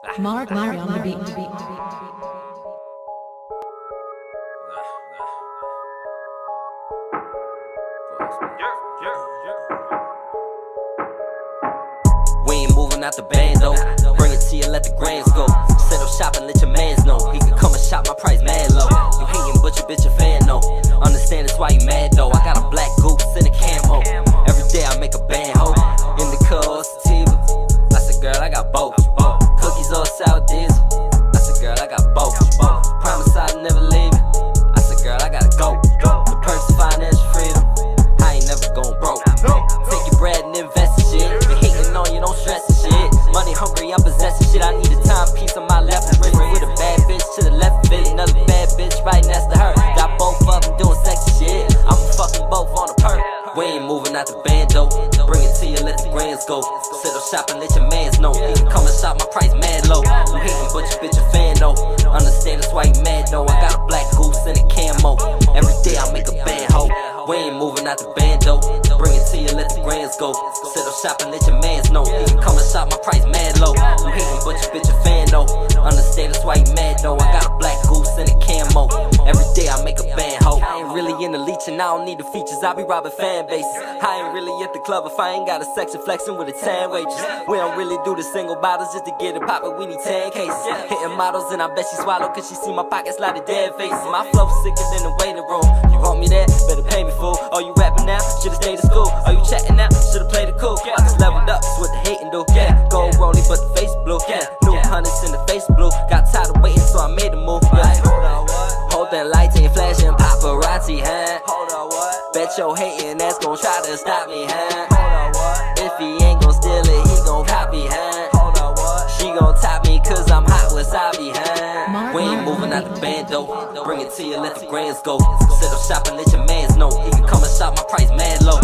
Mark Murray on the beat. We ain't moving out the band though. Bring it to you, let the grams go. Set up shop and let your mans know. He can come and shop my price mad low. You hating but your bitch a fan though. Understand that's why you mad though. I got a black goose and a camo. Every day I make a band ho. In the car or sativa. I said girl I got both. Cookies or sour diesel. I said girl I got both. Promise I'd never leave it. I said girl I gotta go. The purse of financial freedom. I ain't never going broke. Take your bread and invest in shit. Been hating on you, don't stress and shit. Money hungry, I'm possessing shit. I need a timepiece on my left wrist with a bad bitch to the left of it. Another bad bitch right next to her. Got both of them doing sexy shit. I'm fucking both on a perk. We ain't moving out the band though. Bring it to you, let the grands go. Sit up shop and let your mans know. You can come and shop, my price mad low. You hating but your bitch a fan though. Understand that's why you mad though. I got a black goose and a camo. Every day I make a band ho. We ain't moving out the band though. Bring it to you, let the grands go. Sit up shop and let your mans know. You can come and shop, my price mad low. You hating but your bitch a fan though. Understand that's why you mad though. I got a black goose and a camo. Every day I make a band ho. I ain't really into leeching, I don't need the features. I be robbing fan bases. I ain't really at the club if I ain't got a section flexing with a tan waitress. We don't really do the single bottles just to get it poppin'. We need 10 cases. Hitting models and I bet she swallow cause she see my pockets like the dead faces. My flow sicker than the waiting room. You want me there? Better pay me fool. Oh you rapping now? Should've stayed in school. Oh you chatting now? Should've played it cool. I just leveled up, that's what the hating do. Yeah, gold rolling but the face blue. Yeah, new hundreds in the face blue. Got tired of waiting so I made a move. Yeah. Hold that lights ain't flashing paparazzi, huh? Bet your hating ass gon' try to stop me, huh? If he ain't gon' steal it, he gon' copy, huh? She gon' top me cause I'm hot wasabi, huh? We ain't moving out the band though. Bring it to you, let the grands go. Sit up shop and let your mans know. He can come and shop, my price mad low.